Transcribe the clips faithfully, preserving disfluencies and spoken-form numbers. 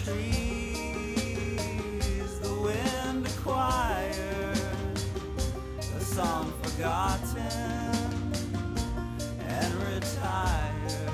trees, the wind acquired a song forgotten and retired.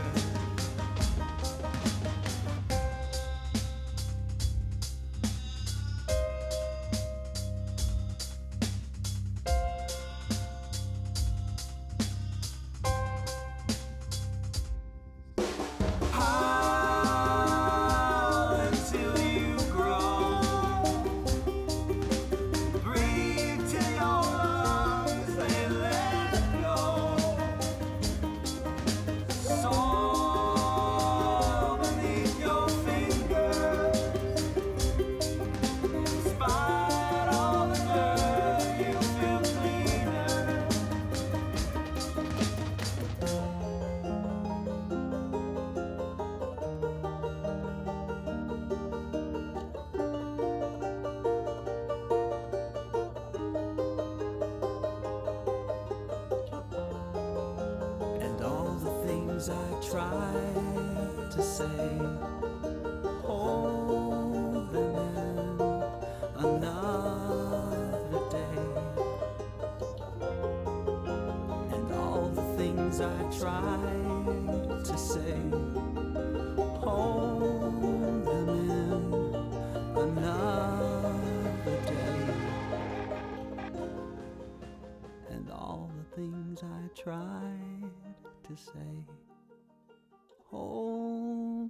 I tried to say, hold them in another day. And all the things I tried to say, hold them in another day. And all the things I tried to say, hold